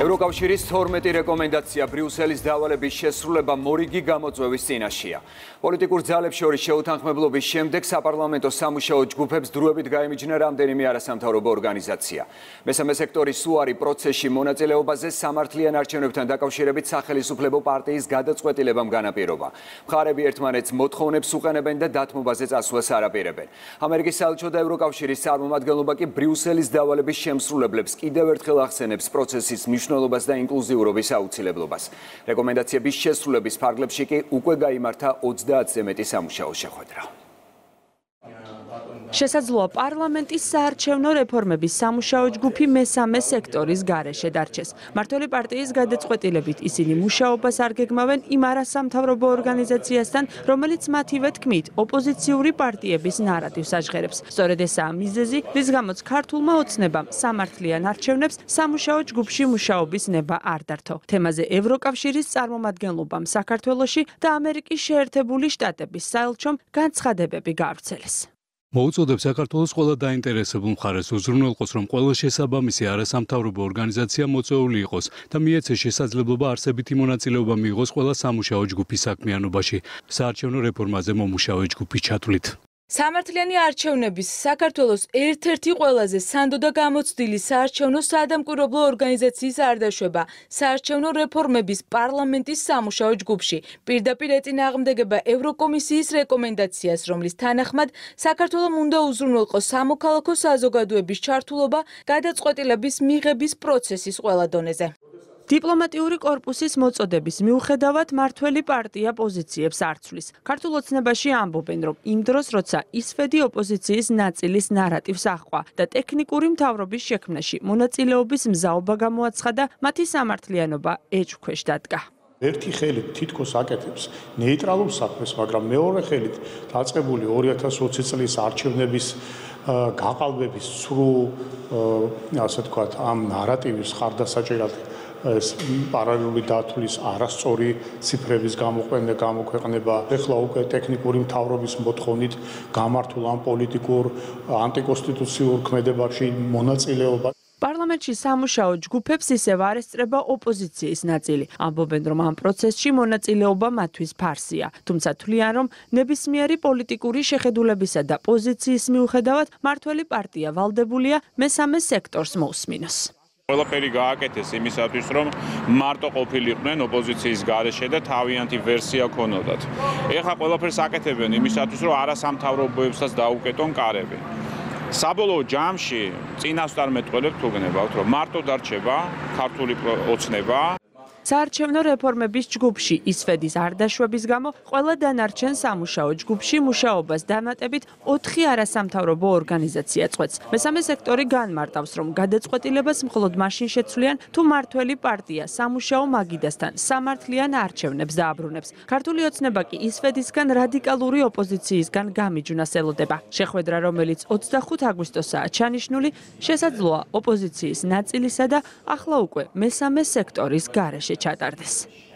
ევროკავშირის 12 რეკომენდაცია ბრიუსელის დავალების შესრულება მორიგი გამოწვევის წინაშეა. პოლიტიკურ ძალებს შორის შეუთანხმებლობის შემდეგ საპარლამენტო სამუშაო ჯგუფებს დროებით გაემიჯნა რამდენიმე არასამთავრობო ორგანიზაცია. მესამე სექტორის უარი პროცესში მონაწილეობაზე სამართლიან არჩევნებთან დაკავშირებით სახელისუფლებო პარტიის გადაწყვეტილებამ განაპირობა. მხარები ერთმანეთს მოთხოვნებს უყენებენ და დათმობაზე წასვლას არაპირებენ. ამერიკის საელჩო და ევროკავშირის წარმომადგენლობა კი ბრიუსელის დავალების შემსრულებლებს კიდევ ერთხელ ახსენებს პროცესის მნიშვნელობას და ინკლუზიურობის აუცილებლობას. რეკომენდაციების შესრულების ფარგლებში კი უკვე გაიმართა 30-ზე მეტი სამუშაო შეხვედრა. შესაძლოა პარლამენტის საარჩევნო რეფორმების სამუშაო ჯგუფი მესამე სექტორის გარეშე დარჩეს. მმართველი პარტიის გადაწყვეტილებით ისინი მუშაობას არ გეგმავენ იმ არასამთავრობო ორგანიზაციასთან, რომელიც მათივე თქმით ოპოზიციური პარტიების ნარატივს აჟღერებს. სწორედ ესაა მიზეზი, რის გამოც ქართულმა ოცნებამ სამართლიან არჩევნებს სამუშაო ჯგუფში მუშაობის ნება არ დართო. თემაზე ევროკავშირის წარმომადგენლობამ საქართველოში და ამერიკის შეერთებული შტატების საელჩომ განცხადებები გაავრცელეს. მოუწოდებს საქართველოს ყველა დაინტერესებულ მხარეს უზრუნველყოს, რომ ყველა შესაბამისი არასამთავრობო ორგანიზაცია მოწვეული იყოს და მიეცეს შესაძლებლობა არსებითი მონაწილეობა მიიღოს ყველა სამუშაო ჯგუფის საქმიანობაში, საარჩევნო რეფორმაზე მომუშავე ჯგუფის ჩათვლით. სამართლიანი არჩევნების საქართველოს ერთ-ერთი ყველაზე სანდო და გამოცდილი საარჩევნო საადამკვირვებლო ორგანიზაციის არდაშვება საარჩევნო რეფორმების პარლამენტის სამუშაო ჯგუფში. პირდაპირ ეწინააღმდეგება ევროკომისიის რეკომენდაციას, რომლის თანახმად საქართველომ უნდა უზრუნველყოს სამოქალაქო საზოგადოების ჩართულობა გადაწყვეტილების მიღების პროცესის ყველა დონეზე. დიპლომატიური კორპუსის მოწოდების მიუხედავად მმართველი პარტია პოზიციებს არ ცვლის. ქართულ ოცნებაში ამბობენ, რომ იმ დროს, როცა ისვედი ოპოზიციის ნაწილის ნარატივს აჰყვა და ტექნიკური მთავრობის შექმნაში მონაწილეობის მზაობა გამოაცხადა, მათი სამართლიანობა ეჭვქვეშ დადგა. ერთი ხელით თითქოს აკეთებს ნეიტრალურ საქმეს, მაგრამ მეორე ხელით დაწყებული 2020 წლის არჩევნების გაყალბების სრულ, ასე ვთქვათ, ამ ნარატივის ხარდასაჭერად ეს პარალელური დათვლის არასწორი ციფრების გამოქვეყნება, ეხლა უკვე ტექნიკური მთავრობის მოთხოვნით გამართულ ამ პოლიტიკურ ანტიკონსტიტუციურ ქმედებაში მონაწილეობა. პარლამენტში სამუშაო ჯგუფებს ისევ არ ესწრება ოპოზიციის ნაწილი. ამბობენ, რომ ამ პროცესში მონაწილეობა მათთვის ფარსია. თუმცა თვლიან, რომ ნებისმიერი პოლიტიკური შეხედულებისა და პოზიციის მიუხედავად მმართველი პარტია ვალდებულია მესამე სექტორს მოусმინოს. ყველაფერი გააკეთეს იმისათვის, რომ მარტო ყოფილიყვნენ ოპოზიციის გარეშე და თავიანთი ვერსია ქონოდათ. ეხლა ყველაფერს აკეთებენ იმისათვის, რომ არასამთავრობოებსაც დაუკეტონ კარები. საბოლოო ჯამში წინასწარ მეტყველებთ თუ გნებავთ, რომ მარტო დარჩება ქართული ოცნება. საარჩევნო რეფორმების ჯგუფში ისვედის არდაშვების გამო ყველა დანარჩენ სამუშაო ჯგუფში მუშაობას დამატებით 4 არასამთავრობო ორგანიზაცია წყვეტს. მესამე სექტორი განმარტავს, რომ გადაწყვეტილებას მხოლოდ მაშინ შეცვლიან, თუ მმართველი პარტია სამუშაო მაგიდასთან სამართლიან არჩევნებს დააბრუნებს. ქართული ოცნება კი ისვედისგან რადიკალური ოპოზიციისგან გამიჯვნას ელოდება. შეხვედრა, რომელიც 25 აგვისტოსაა ჩანიშნული, შესაძლოა ოპოზიციის ნაწილისა და ახლა უკვე მესამე სექტორის გარეშე ჩატარდეს.